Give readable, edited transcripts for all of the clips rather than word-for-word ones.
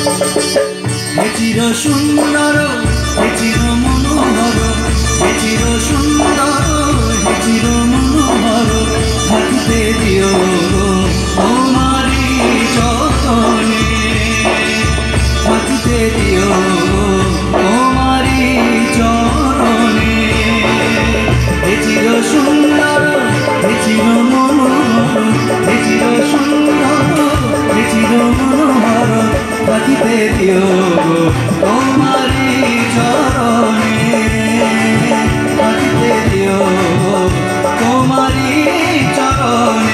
হে চির সুন্দর, হে চির মনোহর, হে চির সুন্দর, হে চির মনোহর, থাকিতে দিও তোমারি চরণে, থাকিতে দিও তোমারি চরণে। হে চির সুন্দর, হে চির মনোহর, হে চির সুন্দর, হে চির মনোহর, থাকিতে দিও তোমারি চরণে, থাকিতে দিও তোমারি চরণে।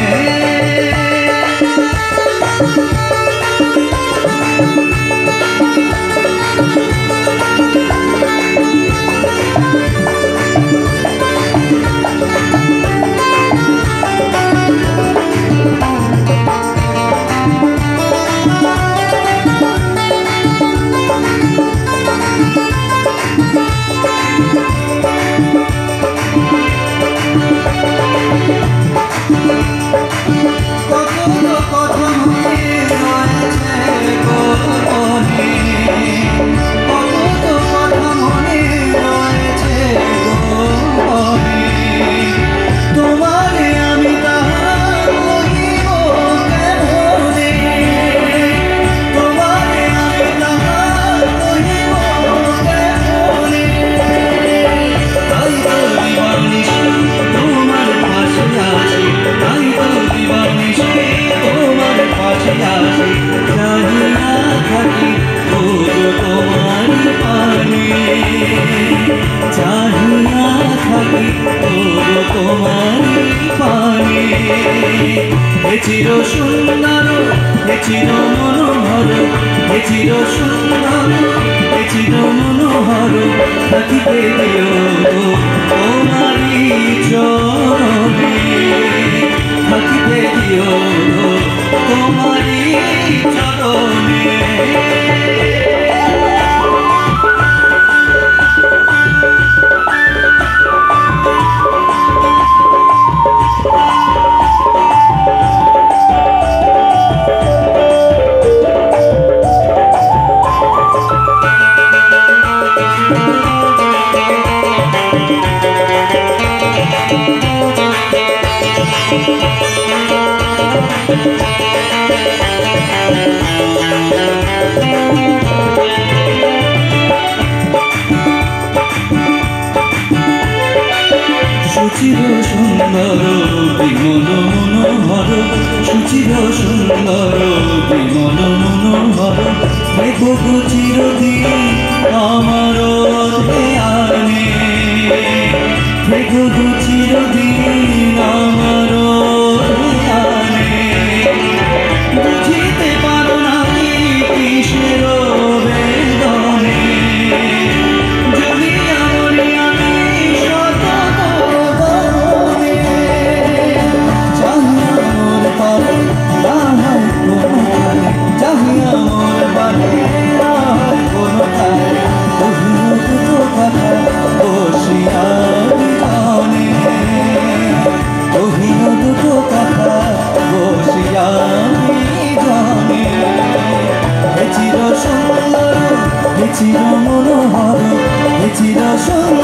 হে চির সুন্দর, হে চির মনোহর, হে চির সুন্দর, হে চির মনোহর, থাকিতে দিও তোমারি চরণে, থাকিতে দিও তোমারি চরণে। সুচির সুন্দর বিমল মনোহর, সুচির সুন্দর বিমল মনোহর, দেখো চিরদিন আমার ধ্যানে, দেখো চিরদিন আমার ধ্যানে। বুঝিতে পারো না কি কিসের বেদনে, জ্বলিয়া মরি আমি সতত গগনে। চাহিয়া মোর পারে রাহার কোনো ঠাই, চাহিয়া মোর পারে রাহার কোনো ঠাই, কহিও দুটো কথা বসিয়া বিতানে, কহিও দুটো কথা বসিয়া বিতানে। হে চির সুন্দর, হে চির মনোহর, হে চির সুন্দর,